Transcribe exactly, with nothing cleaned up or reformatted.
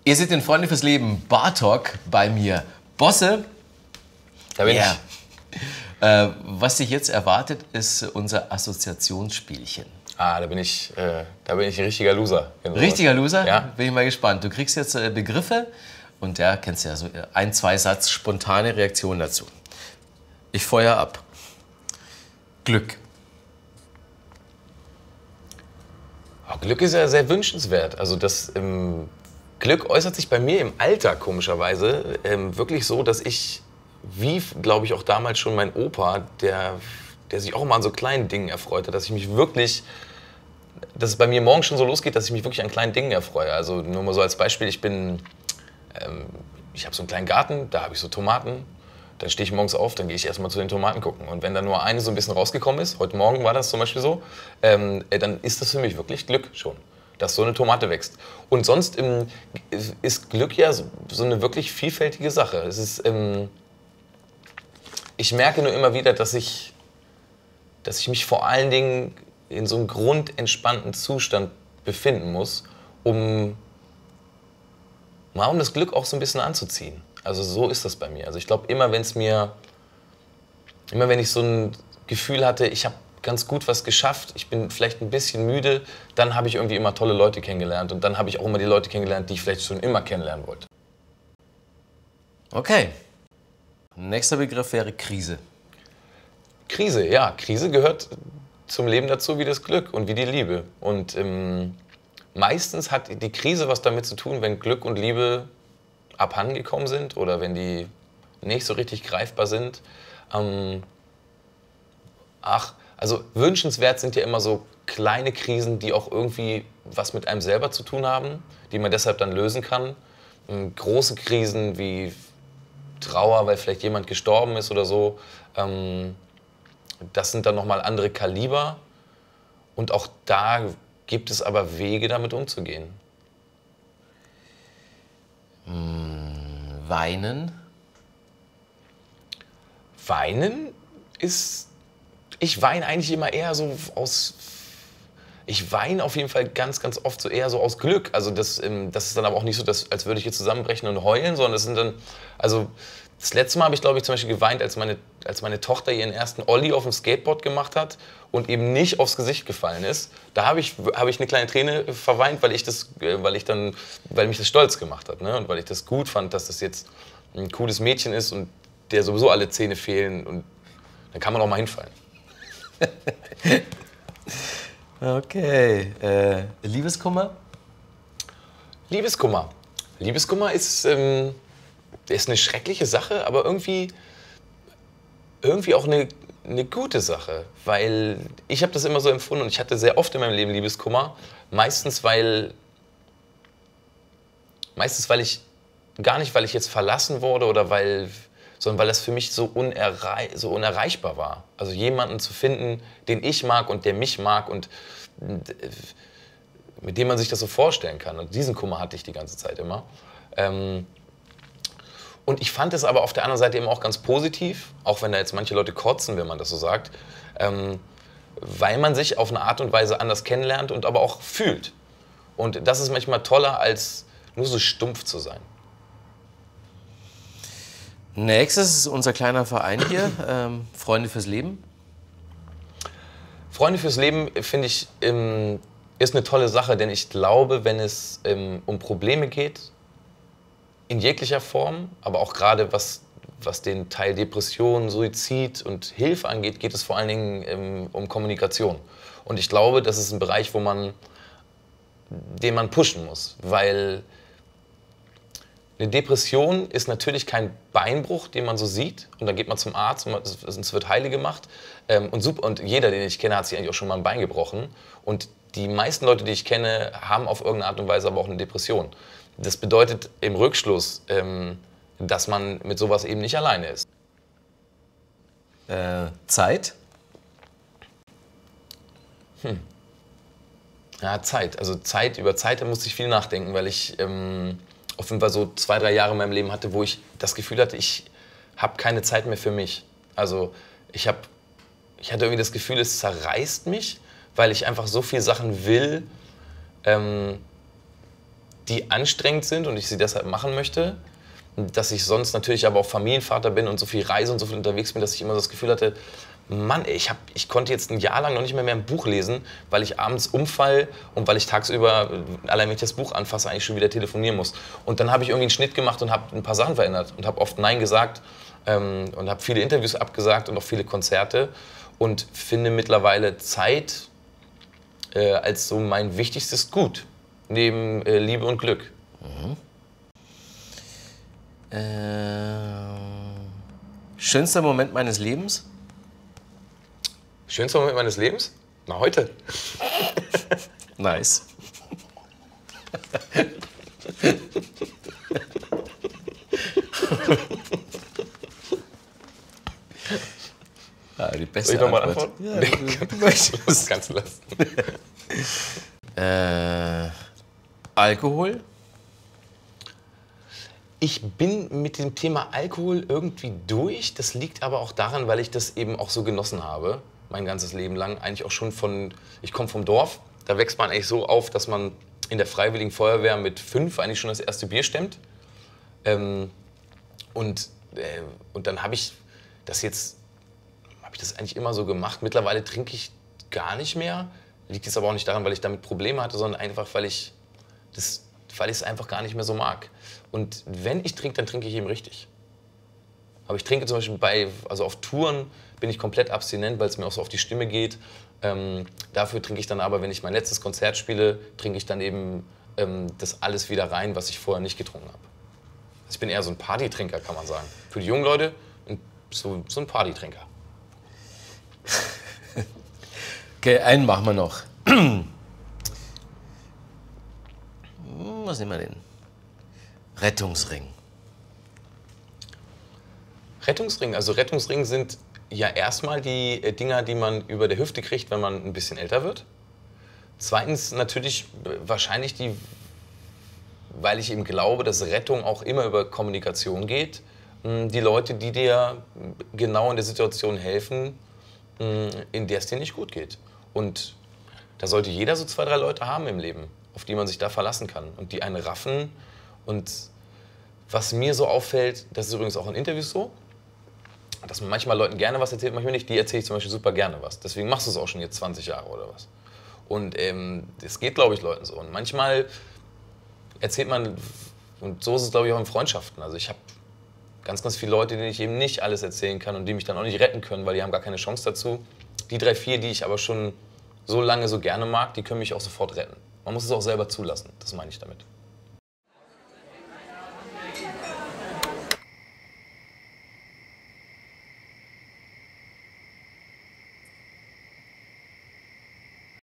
Ihr seid in Freunde fürs Leben Bar Talk bei mir. Bosse, Da bin yeah. äh, was dich jetzt erwartet, ist unser Assoziationsspielchen. Ah, da bin ich, äh, da bin ich ein richtiger Loser. Richtiger Loser? Ja. Bin ich mal gespannt. Du kriegst jetzt äh, Begriffe und ja, kennst ja so ein, zwei Satz spontane Reaktion dazu. Ich feuer ab. Glück. Oh, Glück ist ja sehr wünschenswert. Also das ähm, Glück äußert sich bei mir im Alter komischerweise ähm, wirklich so, dass ich, wie glaube ich auch damals schon mein Opa, der, der sich auch immer an so kleinen Dingen erfreut hat, dass ich mich wirklich, dass es bei mir morgens schon so losgeht, dass ich mich wirklich an kleinen Dingen erfreue. Also nur mal so als Beispiel, ich bin, ähm, ich habe so einen kleinen Garten, da habe ich so Tomaten. Dann stehe ich morgens auf, dann gehe ich erstmal zu den Tomaten gucken. Und wenn da nur eine so ein bisschen rausgekommen ist, heute Morgen war das zum Beispiel so, ähm, dann ist das für mich wirklich Glück schon, dass so eine Tomate wächst. Und sonst ähm, ist Glück ja so, so eine wirklich vielfältige Sache. Es ist, ähm, ich merke nur immer wieder, dass ich, dass ich mich vor allen Dingen in so einem grundentspannten Zustand befinden muss, um, mal um das Glück auch so ein bisschen anzuziehen. Also so ist das bei mir. Also ich glaube, immer wenn es mir, immer wenn ich so ein Gefühl hatte, ich habe ganz gut was geschafft, ich bin vielleicht ein bisschen müde, dann habe ich irgendwie immer tolle Leute kennengelernt und dann habe ich auch immer die Leute kennengelernt, die ich vielleicht schon immer kennenlernen wollte. Okay. Nächster Begriff wäre Krise. Krise, ja, Krise gehört zum Leben dazu wie das Glück und wie die Liebe. Und ähm, meistens hat die Krise was damit zu tun, wenn Glück und Liebe abhandengekommen sind oder wenn die nicht so richtig greifbar sind. Ähm, ach, also wünschenswert sind ja immer so kleine Krisen, die auch irgendwie was mit einem selber zu tun haben, die man deshalb dann lösen kann. Ähm, große Krisen wie Trauer, weil vielleicht jemand gestorben ist oder so, ähm, das sind dann nochmal andere Kaliber. Und auch da gibt es aber Wege, damit umzugehen. Weinen. Weinen ist, ich weine eigentlich immer eher so aus, ich weine auf jeden Fall ganz, ganz oft so eher so aus Glück. Also das, das ist dann aber auch nicht so, dass, als würde ich hier zusammenbrechen und heulen, sondern das sind dann, also das letzte Mal habe ich, glaube ich, zum Beispiel geweint, als meine, als meine Tochter ihren ersten Ollie auf dem Skateboard gemacht hat und eben nicht aufs Gesicht gefallen ist. Da habe ich, habe ich eine kleine Träne verweint, weil ich das, weil ich dann, weil mich das stolz gemacht hat, ne? Und weil ich das gut fand, dass das jetzt ein cooles Mädchen ist und der sowieso alle Zähne fehlen und dann kann man auch mal hinfallen. Okay. Äh, Liebeskummer? Liebeskummer. Liebeskummer ist, ähm, ist eine schreckliche Sache, aber irgendwie, irgendwie auch eine, eine gute Sache. Weil ich habe das immer so empfunden und ich hatte sehr oft in meinem Leben Liebeskummer. Meistens, weil, meistens, weil ich, gar nicht, weil ich jetzt verlassen wurde oder weil, sondern weil das für mich so, unerrei so unerreichbar war. Also jemanden zu finden, den ich mag und der mich mag und mit dem man sich das so vorstellen kann. Und diesen Kummer hatte ich die ganze Zeit immer. Ähm, und ich fand es aber auf der anderen Seite eben auch ganz positiv, auch wenn da jetzt manche Leute kotzen, wenn man das so sagt, ähm, weil man sich auf eine Art und Weise anders kennenlernt und aber auch fühlt. Und das ist manchmal toller, als nur so stumpf zu sein. Nächstes ist unser kleiner Verein hier, ähm, Freunde fürs Leben. Freunde fürs Leben, finde ich, ähm, ist eine tolle Sache, denn ich glaube, wenn es ähm, um Probleme geht, in jeglicher Form, aber auch gerade was, was den Teil Depression, Suizid und Hilfe angeht, geht es vor allen Dingen ähm, um Kommunikation. Und ich glaube, das ist ein Bereich, wo man, den man pushen muss, weil eine Depression ist natürlich kein Beinbruch, den man so sieht. Und dann geht man zum Arzt und es wird heile gemacht. Und, super, und jeder, den ich kenne, hat sich eigentlich auch schon mal ein Bein gebrochen. Und die meisten Leute, die ich kenne, haben auf irgendeine Art und Weise aber auch eine Depression. Das bedeutet im Rückschluss, dass man mit sowas eben nicht alleine ist. Äh, Zeit? Hm. Ja, Zeit. Also Zeit, über Zeit, da musste ich viel nachdenken, weil ich ähm, auf jeden Fall so zwei, drei Jahre in meinem Leben hatte, wo ich das Gefühl hatte, ich habe keine Zeit mehr für mich. Also ich, hab, ich hatte irgendwie das Gefühl, es zerreißt mich, weil ich einfach so viele Sachen will, ähm, die anstrengend sind und ich sie deshalb machen möchte. Dass ich sonst natürlich aber auch Familienvater bin und so viel reise und so viel unterwegs bin, dass ich immer das Gefühl hatte, Mann, ey, ich, hab, ich konnte jetzt ein Jahr lang noch nicht mehr, mehr ein Buch lesen, weil ich abends umfall und weil ich tagsüber, allein wenn ich das Buch anfasse, eigentlich schon wieder telefonieren muss. Und dann habe ich irgendwie einen Schnitt gemacht und habe ein paar Sachen verändert und habe oft Nein gesagt ähm, und habe viele Interviews abgesagt und auch viele Konzerte und finde mittlerweile Zeit äh, als so mein wichtigstes Gut, neben äh, Liebe und Glück. Mhm. Äh, schönster Moment meines Lebens? Schönster Moment meines Lebens? Na, heute. Nice. Ah, die beste Soll ich nochmal Antwort. antworten? Ja, Nee, du, du möchtest. das kannst du lassen. äh, Alkohol? Ich bin mit dem Thema Alkohol irgendwie durch. Das liegt aber auch daran, weil ich das eben auch so genossen habe, mein ganzes Leben lang. Eigentlich auch schon von, ich komme vom Dorf, da wächst man eigentlich so auf, dass man in der Freiwilligen Feuerwehr mit fünf eigentlich schon das erste Bier stemmt. Ähm, und, äh, und dann habe ich das jetzt, habe ich das eigentlich immer so gemacht. Mittlerweile trinke ich gar nicht mehr. Liegt jetzt aber auch nicht daran, weil ich damit Probleme hatte, sondern einfach, weil ich das weil ich es einfach gar nicht mehr so mag. Und wenn ich trinke, dann trinke ich eben richtig. Aber ich trinke zum Beispiel bei, also auf Touren bin ich komplett abstinent, weil es mir auch so auf die Stimme geht. Ähm, dafür trinke ich dann aber, wenn ich mein letztes Konzert spiele, trinke ich dann eben ähm, das alles wieder rein, was ich vorher nicht getrunken habe. Also ich bin eher so ein Partytrinker, kann man sagen. Für die jungen Leute so, so ein Partytrinker. Okay, einen machen wir noch. Was nehmen wir denn? Rettungsring. Rettungsring, also Rettungsring sind ja erstmal die äh, Dinger, die man über der Hüfte kriegt, wenn man ein bisschen älter wird. Zweitens natürlich äh, wahrscheinlich die, weil ich eben glaube, dass Rettung auch immer über Kommunikation geht, mh, die Leute, die dir genau in der Situation helfen, mh, in der es dir nicht gut geht. Und da sollte jeder so zwei, drei Leute haben im Leben, auf die man sich da verlassen kann und die einen raffen. Und was mir so auffällt, das ist übrigens auch in Interviews so, dass man manchmal Leuten gerne was erzählt, manchmal nicht. Die erzähle ich zum Beispiel super gerne was. Deswegen machst du es auch schon jetzt zwanzig Jahre oder was. Und ähm, das geht, glaube ich, Leuten so. Und manchmal erzählt man, und so ist es, glaube ich, auch in Freundschaften. Also ich habe ganz, ganz viele Leute, denen ich eben nicht alles erzählen kann und die mich dann auch nicht retten können, weil die haben gar keine Chance dazu. Die drei, vier, die ich aber schon so lange so gerne mag, die können mich auch sofort retten. Man muss es auch selber zulassen, das meine ich damit.